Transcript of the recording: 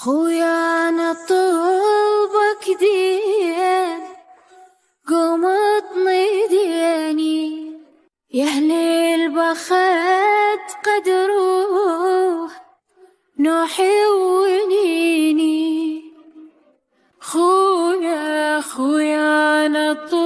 خويا أنا طلبك دين قوم اطني يا أهل البخت قدروه نوحي ونيني خويا أنا